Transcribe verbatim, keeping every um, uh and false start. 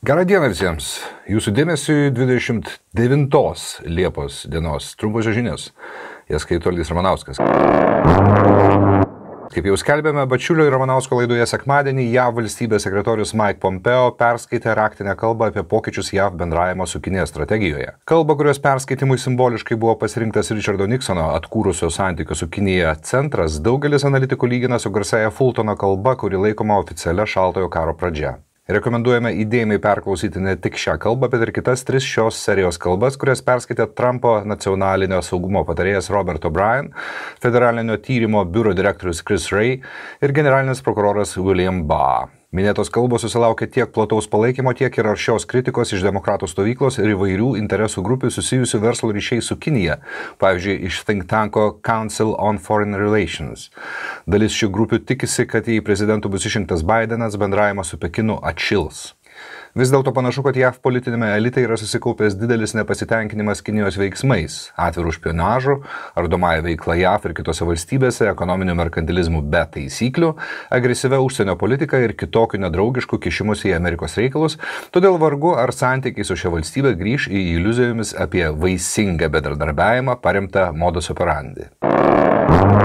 Gerą dieną visiems. Jūsų dėmesiui dvidešimt devintos Liepos dienos trumposios žinios. Jas skaito Algis Ramanauskas. Kaip jau skelbėme, Bačiulio ir Ramanausko laidoje sekmadienį, J A V valstybės sekretorius Mike Pompeo perskaitė raktinę kalbą apie pokyčius J A V bendravimo su Kinija strategijoje. Kalba, kurios perskaitimui simboliškai buvo pasirinktas Richardo Nixono atkūrusio santykių su Kinija centras, daugelis analitikų lygina su garsiaja Fultono kalba, kuri laikoma oficialia šaltojo karo pradžia. Rekomenduojame įdėmiai perklausyti ne tik šią kalbą, bet ir kitas tris šios serijos kalbas, kurias perskaitė Trumpo nacionalinio saugumo patarėjas Robert O'Brien, federalinio tyrimo biuro direktorius Chris Wray ir generalinis prokuroras William Barr. Minėtos kalbos susilaukė tiek plataus palaikymo, tiek ir aršios kritikos iš demokratų stovyklos ir įvairių interesų grupių susijusių verslo ryšiai su Kinija, pavyzdžiui, iš think tanko Council on Foreign Relations. Dalis šių grupių tikisi, kad jei prezidentu bus išrinktas Bidenas, bendravimas su Pekinu atšils. Vis dėlto panašu, kad J A V politinėme elite yra susikaupęs didelis nepasitenkinimas Kinijos veiksmais, atvirų špionažų, ardomąją veiklą J A V ir kitose valstybėse, ekonominiu merkantilizmu be taisyklių, agresyvia užsienio politika ir kitokiu nedraugišku kišimus į Amerikos reikalus, todėl vargu ar santykiai su šia valstybė grįš į iliuzijomis apie vaisingą bendradarbiavimą paremtą modus operandi.